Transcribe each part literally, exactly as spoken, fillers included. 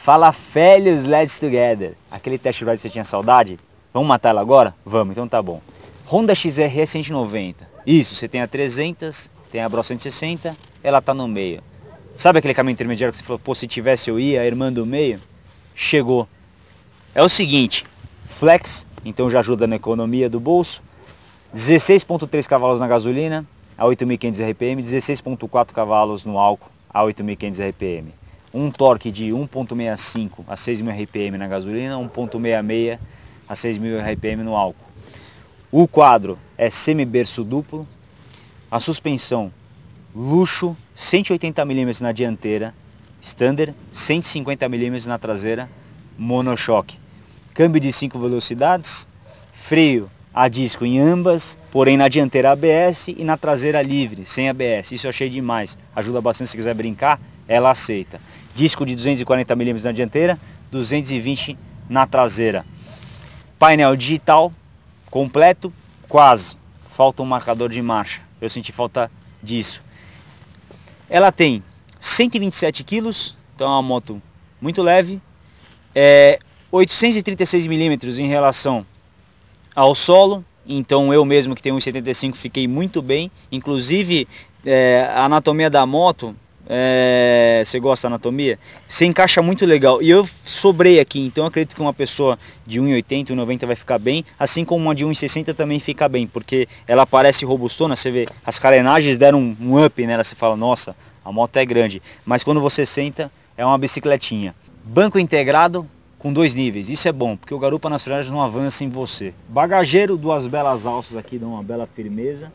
Fala fellows, let's together. Aquele test ride que você tinha saudade? Vamos matar ela agora? Vamos, então tá bom. Honda X R E cento e noventa. Isso, você tem a trezentos, tem a Bro cento e sessenta, ela tá no meio. Sabe aquele caminho intermediário que você falou, pô, se tivesse eu ia, a irmã do meio? Chegou. É o seguinte, flex, então já ajuda na economia do bolso. dezesseis ponto três cavalos na gasolina, a oito mil e quinhentos R P M, dezesseis ponto quatro cavalos no álcool, a oito mil e quinhentos R P M. Um torque de um ponto sessenta e cinco a seis mil R P M na gasolina, um ponto sessenta e seis a seis mil R P M no álcool. O quadro é semi-berço duplo, a suspensão luxo, cento e oitenta milímetros na dianteira, standard, cento e cinquenta milímetros na traseira, monochoque. Câmbio de cinco velocidades, freio a disco em ambas, porém na dianteira A B S e na traseira livre, sem A B S. Isso eu achei demais, ajuda bastante se quiser brincar, ela aceita. Disco de duzentos e quarenta milímetros na dianteira, duzentos e vinte na traseira. Painel digital, completo, quase. Falta um marcador de marcha, eu senti falta disso. Ela tem cento e vinte e sete quilos, então é uma moto muito leve. É oitocentos e trinta e seis milímetros em relação ao solo, então eu mesmo que tenho um e setenta e cinco fiquei muito bem. Inclusive é, a anatomia da moto, é, você gosta da anatomia? Você encaixa muito legal. E eu sobrei aqui, então eu acredito que uma pessoa de um e oitenta, um e noventa vai ficar bem, assim como uma de um e sessenta também fica bem, porque ela parece robustona, você vê, as carenagens deram um, um up nela, você fala, nossa, a moto é grande, mas quando você senta, é uma bicicletinha. Banco integrado com dois níveis, isso é bom, porque o garupa nas freagens não avança em você. Bagageiro, duas belas alças aqui, dão uma bela firmeza.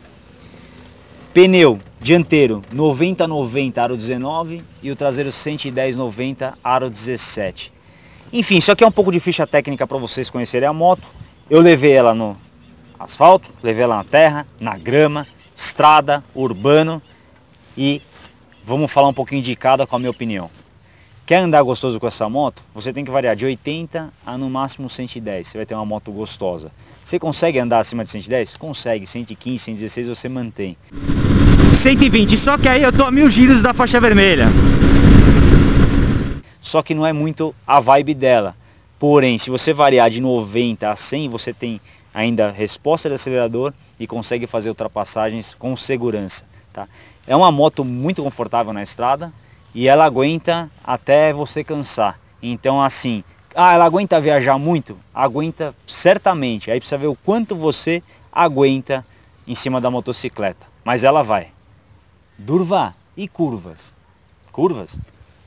Pneu dianteiro noventa noventa aro dezenove e o traseiro cento e dez noventa aro dezessete. Enfim, isso aqui é um pouco de ficha técnica para vocês conhecerem a moto. Eu levei ela no asfalto, levei ela na terra, na grama, estrada, urbano e vamos falar um pouquinho de cada com a minha opinião. Quer andar gostoso com essa moto? Você tem que variar de oitenta a no máximo cento e dez, você vai ter uma moto gostosa. Você consegue andar acima de cento e dez? Consegue, cento e quinze, cento e dezesseis você mantém. cento e vinte, só que aí eu tô a mil giros da faixa vermelha. Só que não é muito a vibe dela. Porém, se você variar de noventa a cem, você tem ainda resposta de acelerador e consegue fazer ultrapassagens com segurança. Tá? É uma moto muito confortável na estrada. E ela aguenta até você cansar. Então assim, ah, ela aguenta viajar muito? Aguenta certamente. Aí precisa ver o quanto você aguenta em cima da motocicleta. Mas ela vai. Durva e curvas. Curvas?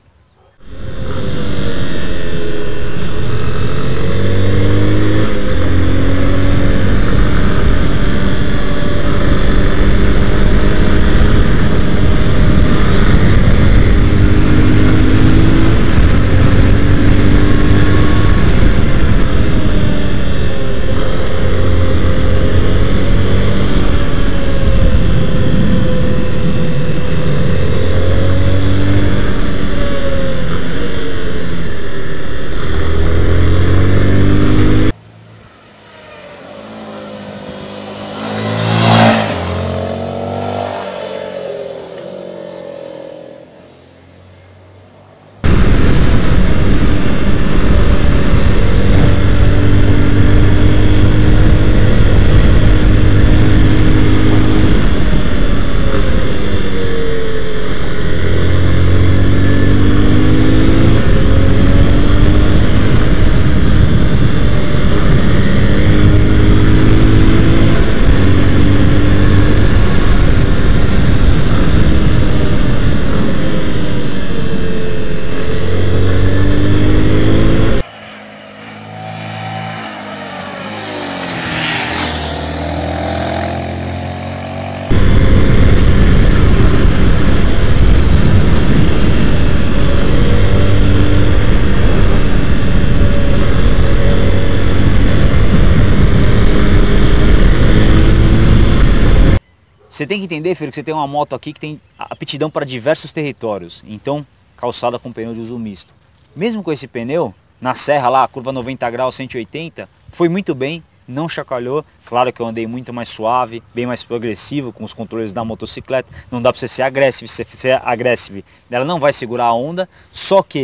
Você tem que entender, filho, que você tem uma moto aqui que tem aptidão para diversos territórios. Então, calçada com pneu de uso misto. Mesmo com esse pneu, na serra lá, curva noventa graus, cento e oitenta, foi muito bem, não chacoalhou. Claro que eu andei muito mais suave, bem mais progressivo com os controles da motocicleta. Não dá para você ser agressivo, se você ser agressivo, ela não vai segurar a onda. Só que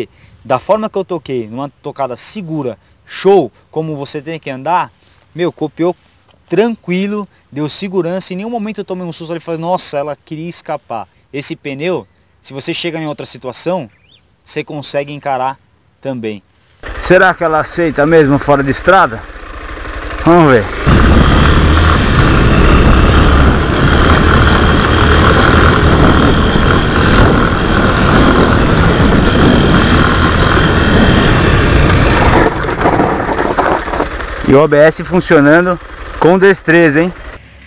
da forma que eu toquei, numa tocada segura, show, como você tem que andar, meu, copiou tranquilo, deu segurança, em nenhum momento eu tomei um susto ali e falei, nossa, ela queria escapar. Esse pneu, se você chega em outra situação, você consegue encarar também. Será que ela aceita mesmo fora de estrada? Vamos ver. E o O B S funcionando com destreza, hein?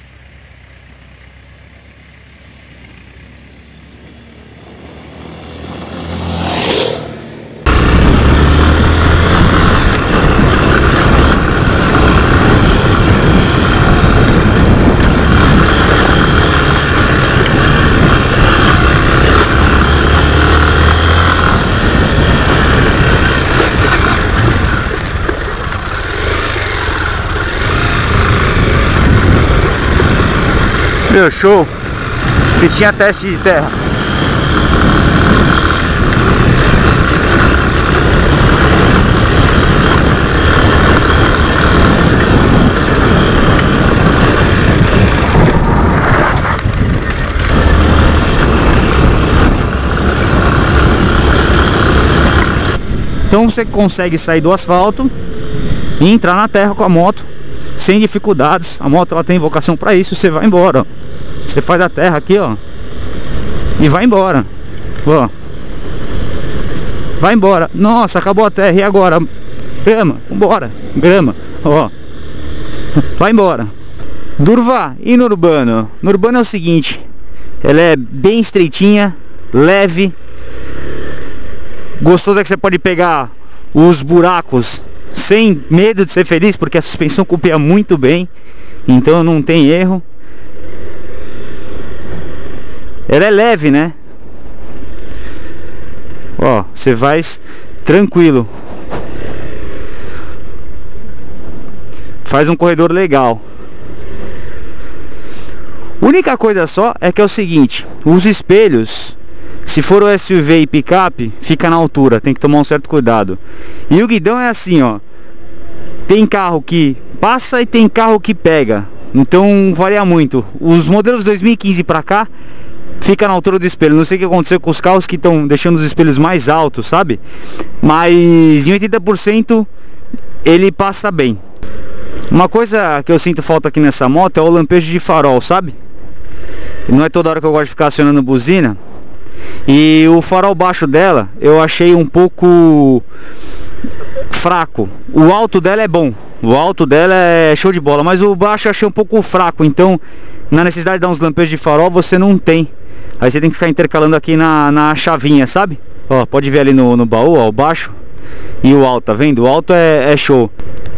Meu, show! Fiz tinha teste de terra. Então você consegue sair do asfalto e entrar na terra com a moto sem dificuldades. A moto ela tem vocação para isso. Você vai embora, ó. Você faz a terra aqui, ó, e vai embora, ó. Vai embora. Nossa, acabou a terra, e agora? Grama, vambora, grama, ó. Vai embora. Durva, e no urbano? No urbano é o seguinte, ela é bem estreitinha, leve. Gostoso é que você pode pegar os buracos sem medo de ser feliz, porque a suspensão copia muito bem, então não tem erro. Ela é leve, né? Ó, você vai tranquilo. Faz um corredor legal. Única coisa só é que é o seguinte, os espelhos, se for o S U V e picape, fica na altura, tem que tomar um certo cuidado. E o guidão é assim, ó. Tem carro que passa e tem carro que pega, então varia muito. Os modelos dois mil e quinze pra cá fica na altura do espelho. Não sei o que aconteceu com os carros que estão deixando os espelhos mais altos, sabe? Mas em oitenta por cento ele passa bem. Uma coisa que eu sinto falta aqui nessa moto é o lampejo de farol, sabe? Não é toda hora que eu gosto de ficar acionando buzina. E o farol baixo dela eu achei um pouco fraco. O alto dela é bom, o alto dela é show de bola, mas o baixo eu achei um pouco fraco. Então, na necessidade de dar uns lampejos de farol, você não tem. Aí você tem que ficar intercalando aqui na, na chavinha, sabe? Ó, pode ver ali no, no baú, ó, o baixo e o alto, tá vendo? O alto é, é show.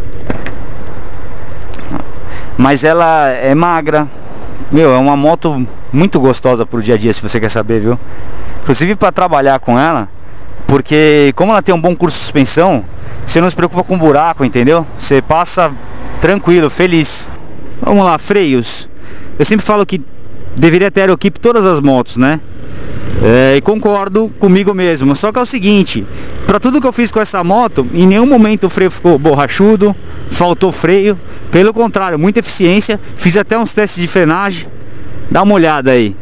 Mas ela é magra. Meu, é uma moto muito gostosa pro dia a dia, se você quer saber, viu? Inclusive para trabalhar com ela, porque como ela tem um bom curso de suspensão, você não se preocupa com buraco, entendeu? Você passa tranquilo, feliz. Vamos lá, freios. Eu sempre falo que deveria ter aerokeep todas as motos, né? É, e concordo comigo mesmo. Só que é o seguinte, para tudo que eu fiz com essa moto, em nenhum momento o freio ficou borrachudo, faltou freio. Pelo contrário, muita eficiência. Fiz até uns testes de frenagem. Dá uma olhada aí.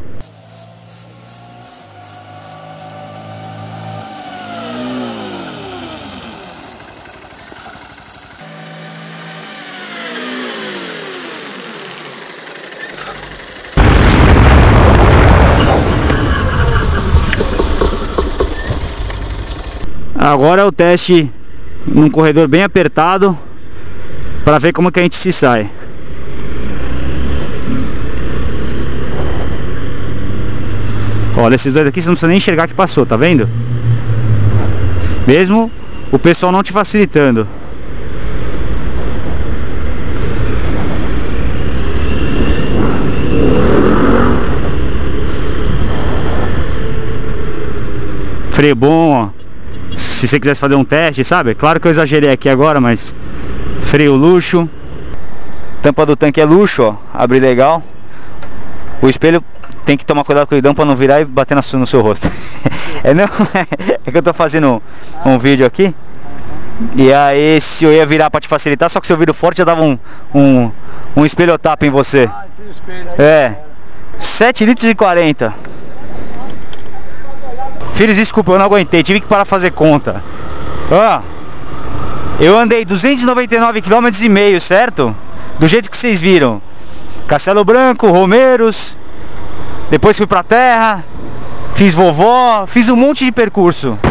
Agora é o teste num corredor bem apertado, para ver como que a gente se sai. Olha, esses dois aqui você não precisa nem enxergar que passou, tá vendo? Mesmo o pessoal não te facilitando. Freio bom, ó. Se você quisesse fazer um teste, sabe? Claro que eu exagerei aqui agora, mas freio luxo. Tampa do tanque é luxo, ó. Abre legal. O espelho tem que tomar cuidado com o guidão pra não virar e bater no seu, no seu rosto. É, não, é que eu tô fazendo um, um vídeo aqui. E aí se eu ia virar pra te facilitar, só que se eu viro forte já dava um, um, um espelhotapa em você. Ah, tem espelho aí. É, sete litros e quarenta. Filhos, desculpa, eu não aguentei, tive que parar pra fazer conta. Ó, eu andei duzentos e noventa e nove quilômetros e meio, certo? Do jeito que vocês viram. Castelo Branco, Romeiros. Depois fui pra terra. Fiz vovó, fiz um monte de percurso.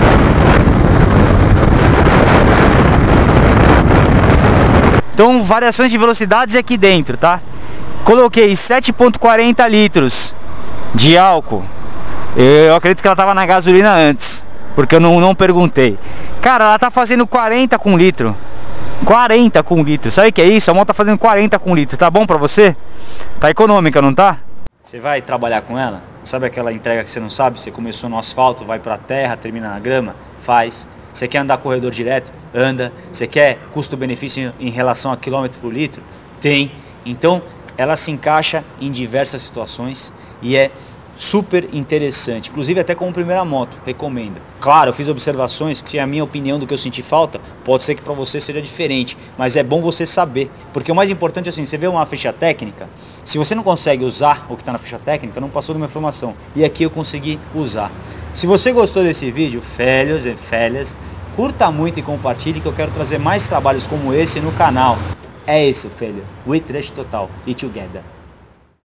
Então, variações de velocidades aqui dentro, tá? Coloquei sete ponto quarenta litros de álcool. Eu acredito que ela tava na gasolina antes, porque eu não, não perguntei. Cara, ela tá fazendo quarenta com litro. quarenta com litro. Sabe o que é isso? A moto tá fazendo quarenta com litro. Tá bom pra você? Tá econômica, não tá? Você vai trabalhar com ela? Sabe aquela entrega que você não sabe? Você começou no asfalto, vai pra terra, termina na grama? Faz. Você quer andar corredor direto? Anda. Você quer custo-benefício em relação a quilômetro por litro? Tem. Então, ela se encaixa em diversas situações e é super interessante, inclusive até como primeira moto, recomendo. Claro, eu fiz observações que a minha opinião do que eu senti falta, pode ser que para você seja diferente, mas é bom você saber, porque o mais importante é assim, você vê uma ficha técnica, se você não consegue usar o que está na ficha técnica, não passou de uma informação, e aqui eu consegui usar. Se você gostou desse vídeo, filhos e filhas, curta muito e compartilhe, que eu quero trazer mais trabalhos como esse no canal. É isso, filho, we trash total, e together.